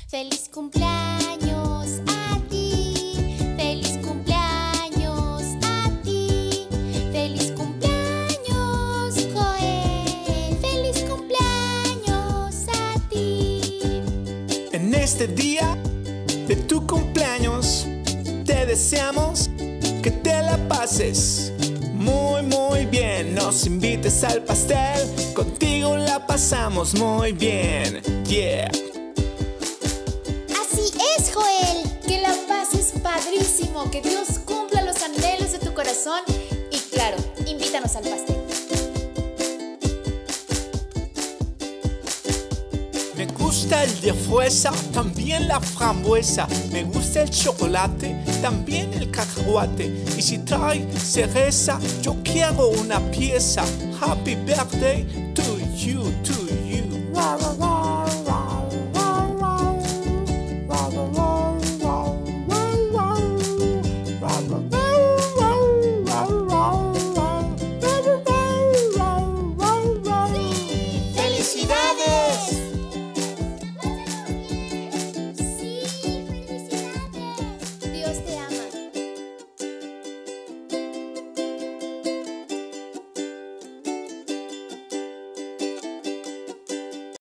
Feliz cumpleaños a ti. Feliz cumpleaños a ti. Feliz cumpleaños, Joel. Feliz cumpleaños a ti. En este día de tu cumpleaños, te deseamos que te la pases muy bien. Nos invites al pastel, contigo la pasamos muy bien. Yeah. Así es, Joel. Que la pases padrísimo. Que Dios cumpla los anhelos de tu corazón. Y claro, invítanos al pastel. Me gusta el de fresa, también la frambuesa. Me gusta el chocolate, también el cacahuate. Y si trae cereza, yo quiero una pieza. Happy birthday to you, to you. Feliz